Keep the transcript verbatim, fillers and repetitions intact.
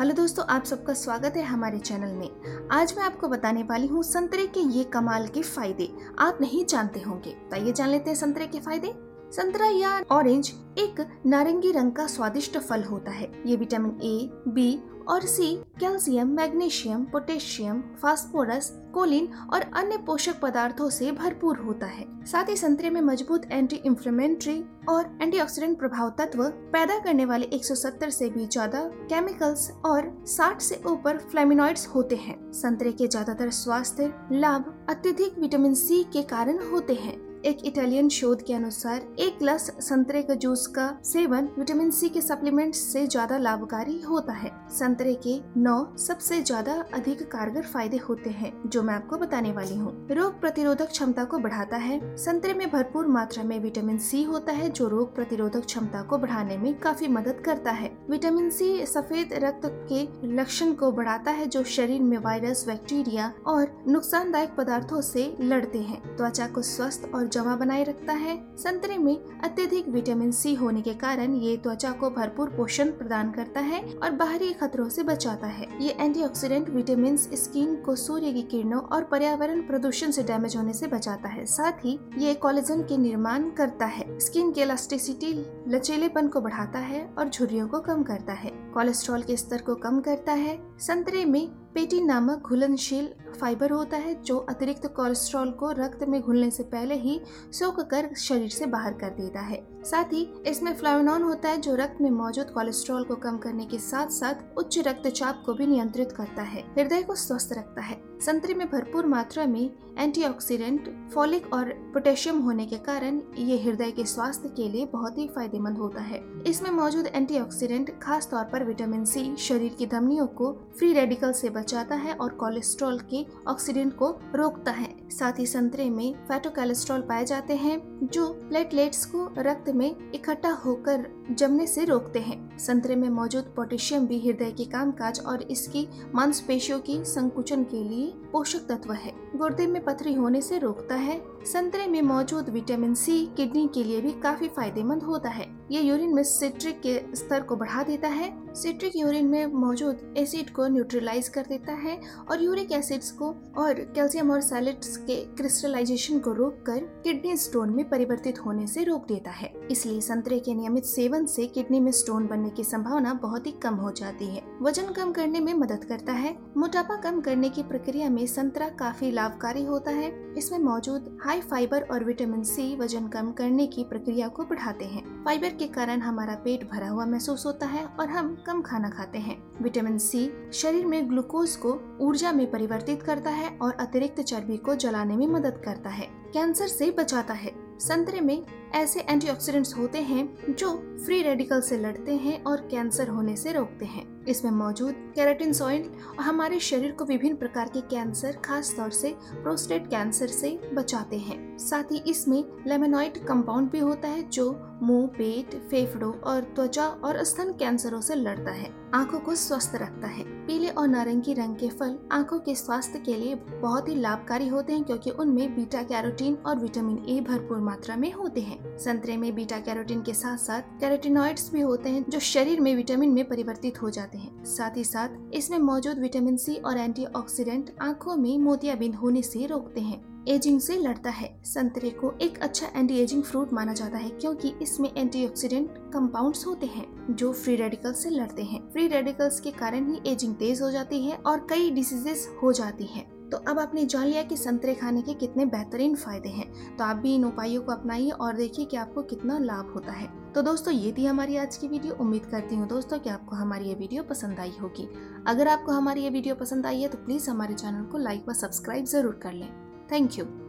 Hello दोस्तों, आप सबका स्वागत है हमारे चैनल में। आज मैं आपको बताने वाली हूँ संतरे के ये कमाल के फायदे आप नहीं जानते होंगे। तो आइए जान लेते हैं संतरे के फायदे। संतरा या ऑरेंज एक नारंगी रंग का स्वादिष्ट फल होता है। ये विटामिन ए, बी और C, calcium, magnesium, potassium, phosphorus, choline और अन्य पोषक पदार्थों से भरपूर होता है। साथ ही संतरे में मजबूत एंटी इंफ्लेमेटरी और एंटीऑक्सीडेंट प्रभाव तत्व पैदा करने वाले एक सौ सत्तर से भी ज्यादा केमिकल्स और साठ से ऊपर फ्लेमिनॉइड्स होते हैं। संतरे के ज्यादातर स्वास्थ्य लाभ अत्यधिक विटामिन सी के कारण होते हैं। एक इटालियन शोध के अनुसार एक गिलास संतरे का जूस का सेवन विटामिन सी के सप्लीमेंट से ज्यादा लाभकारी होता है। संतरे के नौ सबसे ज्यादा अधिक कारगर फायदे होते हैं जो मैं आपको बताने वाली हूँ। रोग प्रतिरोधक क्षमता को बढ़ाता है। संतरे में भरपूर मात्रा में विटामिन सी होता है जो रोग प्रतिरोधक क्षमता को बढ़ाने में काफी मदद करता है। विटामिन सी सफेद रक्त के लक्षण को बढ़ाता है जो शरीर में वायरस, बैक्टीरिया और नुकसानदायक पदार्थों से लड़ते हैं। त्वचा को स्वस्थ और जमा बनाए रखता है। संतरे में अत्यधिक विटामिन सी होने के कारण ये त्वचा को भरपूर पोषण प्रदान करता है और बाहरी खतरों से बचाता है। ये एंटीऑक्सीडेंट विटामिन स्किन को सूर्य की किरणों और पर्यावरण प्रदूषण से डैमेज होने से बचाता है। साथ ही ये कोलेजन के निर्माण करता है, स्किन के इलास्टिसिटी, लचीलेपन को बढ़ाता है और झुर्रियों को कम करता है। कोलेस्ट्रॉल के स्तर को कम करता है। संतरे में पेटिन नामक घुलनशील फाइबर होता है जो अतिरिक्त कोलेस्ट्रॉल को रक्त में घुलने से पहले ही सोख कर शरीर से बाहर कर देता है। साथ ही इसमें फ्लेवोनोन होता है जो रक्त में मौजूद कोलेस्ट्रॉल को कम करने के साथ साथ उच्च रक्तचाप को भी नियंत्रित करता है। हृदय को स्वस्थ रखता है। संतरे में भरपूर मात्रा में एंटीऑक्सीडेंट, फोलिक और पोटेशियम होने के कारण ये हृदय के स्वास्थ्य के लिए बहुत ही फायदेमंद होता है। इसमें मौजूद एंटीऑक्सीडेंट खास तौर पर विटामिन सी शरीर की धमनियों को फ्री रेडिकल से बचाता है और कोलेस्ट्रॉल के ऑक्सीडेंट को रोकता है। साथ ही संतरे में फैटो कोलेस्ट्रॉल पाए जाते हैं जो प्लेटलेट्स को रक्त में इकट्ठा होकर जमने से रोकते हैं। संतरे में मौजूद पोटेशियम भी हृदय के कामकाज और इसकी मांसपेशियों की संकुचन के लिए पोषक तत्व है। गुर्दे में पथरी होने से रोकता है। संतरे में मौजूद विटामिन सी किडनी के लिए भी काफी फायदेमंद होता है। ये यूरिन में सिट्रिक के स्तर को बढ़ा देता है। सिट्रिक यूरिन में मौजूद एसिड को न्यूट्रलाइज कर देता है और यूरिक एसिड्स को और कैल्शियम और सैलेट्स के क्रिस्टलाइजेशन को रोककर किडनी स्टोन में परिवर्तित होने से रोक देता है। इसलिए संतरे के नियमित सेवन से किडनी में स्टोन बनने की संभावना बहुत ही कम हो जाती है। वजन कम करने में मदद करता है। मोटापा कम करने की प्रक्रिया में संतरा काफी लाभकारी होता है। इसमें मौजूद हाई फाइबर और विटामिन सी वजन कम करने की प्रक्रिया को बढ़ाते हैं। फाइबर के कारण हमारा पेट भरा हुआ महसूस होता है और हम कम खाना खाते हैं। विटामिन सी शरीर में ग्लूकोज को ऊर्जा में परिवर्तित करता है और अतिरिक्त चर्बी को जलाने में मदद करता है। कैंसर से बचाता है। संतरे में ऐसे एंटीऑक्सीडेंट्स होते हैं जो फ्री रेडिकल से लड़ते हैं और कैंसर होने से रोकते हैं। इसमें मौजूद केराटिनसॉइड हमारे शरीर को विभिन्न प्रकार के कैंसर, खास तौर से प्रोस्टेट कैंसर से बचाते हैं। साथ ही इसमें लेमोनॉइड कंपाउंड भी होता है जो मुंह, पेट, फेफड़ों और त्वचा और स्तन कैंसरों से लड़ता है। आंखों को स्वस्थ रखता है। पीले और नारंगी रंग के फल आंखों के स्वास्थ्य के लिए बहुत ही लाभकारी होते हैं क्योंकि उनमें बीटा कैरोटीन और विटामिन ए भरपूर मात्रा में होते हैं। संतरे में बीटा कैरोटीन के साथ साथ कैरोटीनॉइड्स भी होते हैं जो शरीर में विटामिन में परिवर्तित हो जाते हैं। साथ ही साथ इसमें मौजूद विटामिन सी और एंटीऑक्सीडेंट आंखों में मोतियाबिंद होने से रोकते हैं। एजिंग से लड़ता है। संतरे को एक अच्छा एंटी एजिंग फ्रूट माना जाता है क्योंकि इसमें एंटीऑक्सीडेंट कंपाउंड्स होते हैं जो फ्री रेडिकल्स से लड़ते हैं। फ्री रेडिकल्स के कारण ही एजिंग तेज हो जाती है और कई डिसीजेस हो जाती हैं। तो अब आपने जान लिया कि संतरे खाने के कितने बेहतरीन फायदे हैं। तो आप भी इन उपायों को अपनाइए और देखिए कि आपको कितना लाभ होता है। तो दोस्तों, ये थी हमारी आज की वीडियो। उम्मीद करती हूँ दोस्तों कि आपको हमारी ये वीडियो पसंद आई होगी। अगर आपको हमारी ये वीडियो पसंद आई है तो प्लीज हमारे चैनल को लाइक व सब्सक्राइब जरूर कर लें। Thank you.